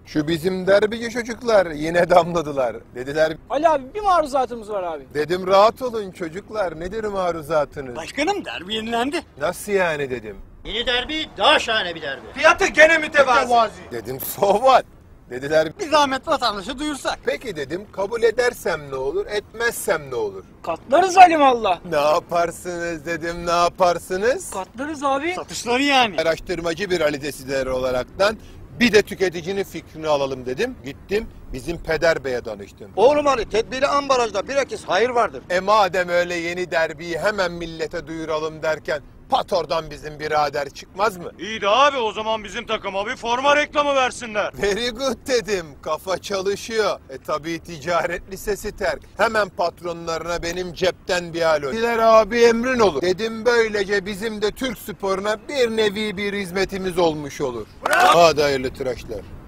Şu bizim derbici çocuklar yine damladılar. Dediler Ali abi bir maruzatımız var abi. dedim rahat olun çocuklar nedir maruzatınız? Başkanım derbi yenilendi. Nasıl yani dedim. Yeni derbi daha şahane bir derbi. Fiyatı gene mütevazi. Dedim so what? Dediler Bir zahmet vatandaşa duyursak. peki dedim kabul edersem ne olur etmezsem ne olur? Katlarız alimallah. Ne yaparsınız dedim ne yaparsınız? Katlarız abi. Satışları yani. Araştırmacı bir Ali Desideri olaraktan bir de tüketicinin fikrini alalım dedim. Gittim bizim Peder Bey'e danıştım. Oğlum Ali tedbiri ambalajda bilakis hayır vardır. Madem öyle yeni derbiyi hemen millete duyuralım derken Pator'dan bizim birader çıkmaz mı? İyi de abi o zaman bizim takıma bir forma reklamı versinler. Very good dedim. Kafa çalışıyor. Tabii ticaret lisesi terk. Hemen patronlarına benim cepten bir alo. Diler abi emrin olur. Dedim böylece bizim de Türk sporuna bir nevi bir hizmetimiz olmuş olur. Hadi hayırlı tıraşlar.